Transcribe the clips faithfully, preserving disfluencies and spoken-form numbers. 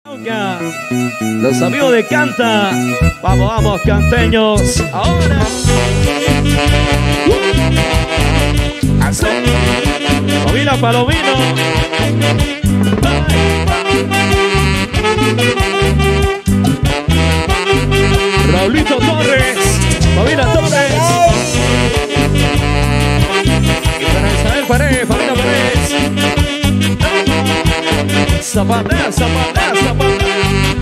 Los amigos de Canta. Vamos, vamos, canteños. Ahora. Así. Familia Palomino. Raulito Torres. Familia Torres. Y para Isabel Paredes, familia Paredes. Zapatea, zapatea, zapatea.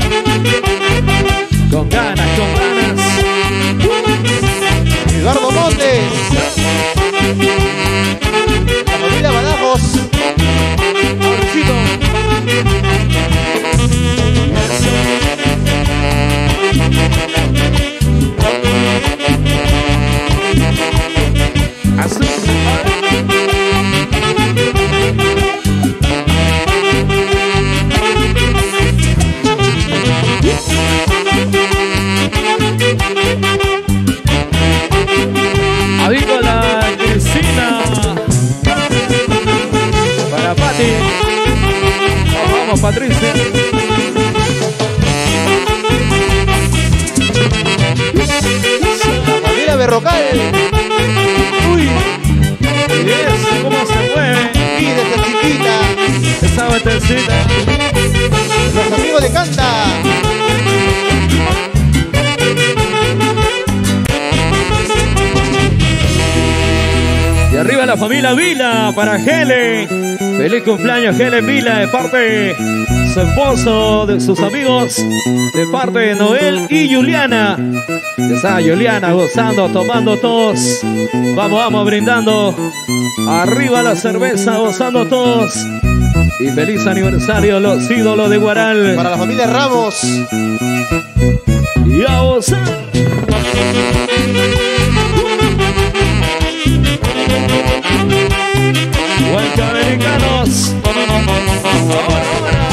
Con ganas, con ganas. Eduardo Montes. La familia Badajos. Mauricito. Azul. Avícola Cristina. Para Pati. Vamos, vamos, Patricia. La familia Berrocal. Uy. Y eso, cómo se mueve. Y desde chiquita. Esa vueltecita. Los amigos de Canta. Y arriba la familia Vila para Gele. Feliz cumpleaños Gele Vila de parte de su esposo, de sus amigos, de parte de Noel y Juliana. Ya está Juliana gozando, tomando todos. Vamos, vamos, brindando. Arriba la cerveza, gozando todos. Y feliz aniversario los ídolos de Guaral. Para la familia Ramos. Y a gozar. Americanos. Ahora, ahora.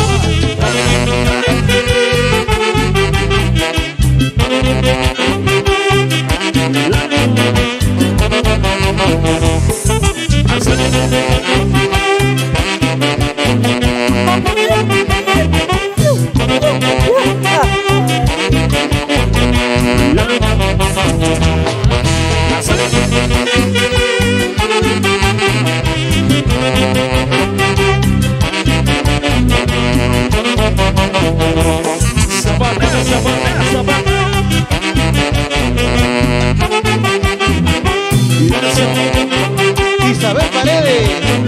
Zapatea, zapatea, zapatea. Isabel Paredes.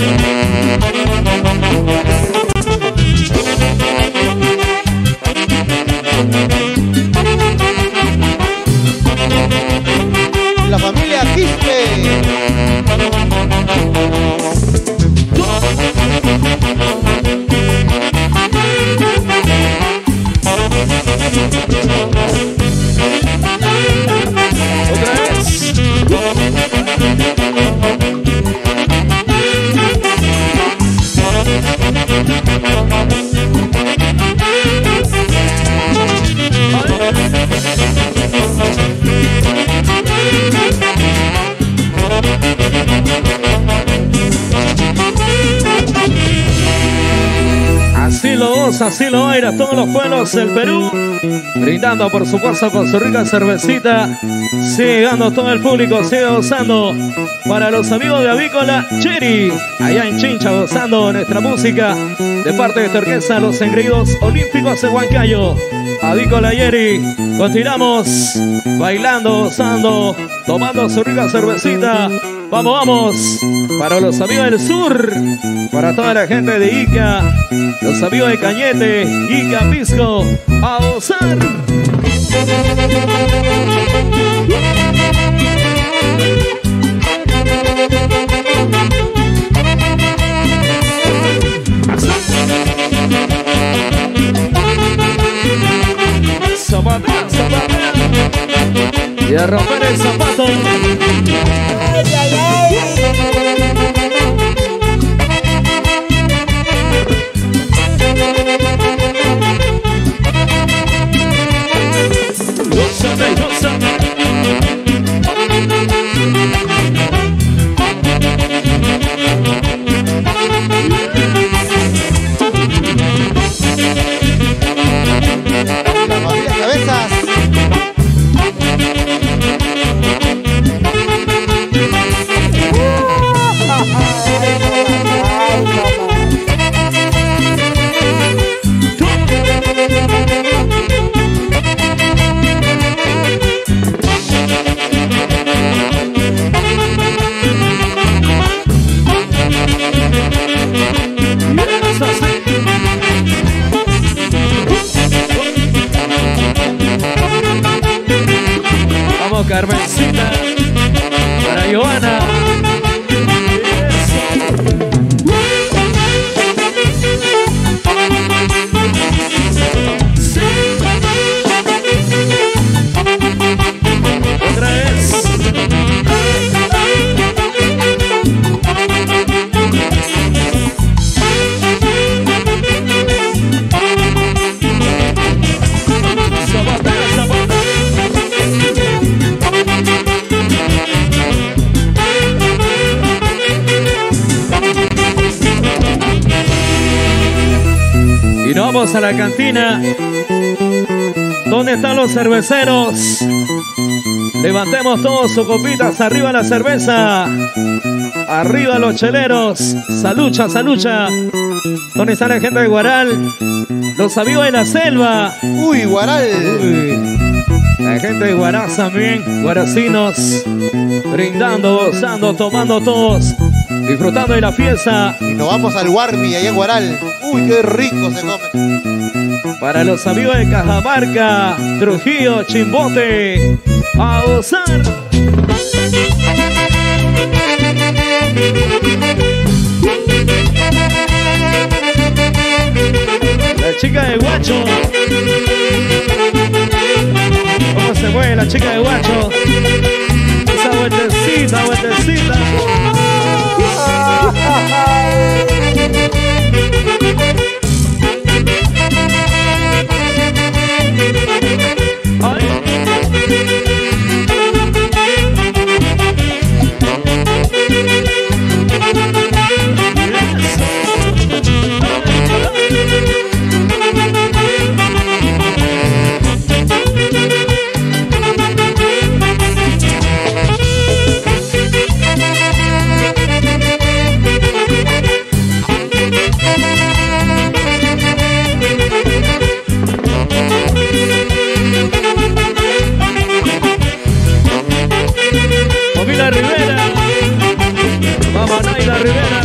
La familia Quispe. Otra vez. Así lo goza, así lo baila todos los pueblos del Perú, brindando por supuesto con su rica cervecita. Sigue llegando todo el público, sigue gozando. Para los amigos de Avícola Cherry, allá en Chincha, gozando nuestra música de parte de esta orquesta, los engreídos olímpicos de Huancayo. Avícola Cherry, continuamos bailando, gozando, tomando su rica cervecita. Vamos, vamos, para los amigos del sur, para toda la gente de Ica, los amigos de Cañete, Ica, Pisco, a gozar. Zapatea, zapatea. Y a romper el zapato. Ay, ay, ay. Gózame, gózame. Vamos, Carmencita. Para Joana. Otra vez. Y nos vamos a la cantina. ¿Dónde están los cerveceros? Levantemos todos sus copitas. Arriba la cerveza. Arriba los cheleros. Salucha, salucha. ¿Dónde está la gente de Guaral? Los amigos de la selva. Uy, Guaral. Uy. La gente de Guaraz también. Guaracinos. Brindando, gozando, tomando todos. Disfrutando de la fiesta. Y nos vamos al Guarmi, allá en Guaral. Uy, qué rico se come. Para los amigos de Cajamarca, Trujillo, Chimbote, a gozar. La chica de Guacho. ¿Cómo se mueve la chica de Guacho? Esa vueltecita, vueltecita. Familia Rivera, Mamá Naila Rivera.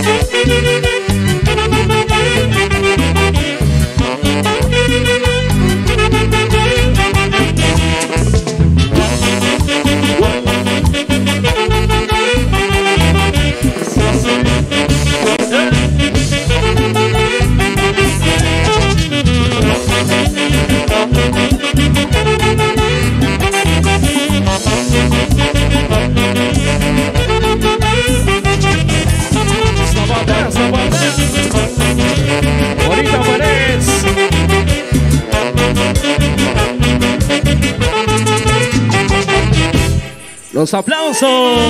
Bonita Paredes. Los aplausos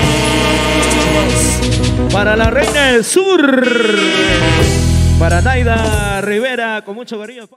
para la Reina del Sur, para Naida Rivera, con mucho cariño.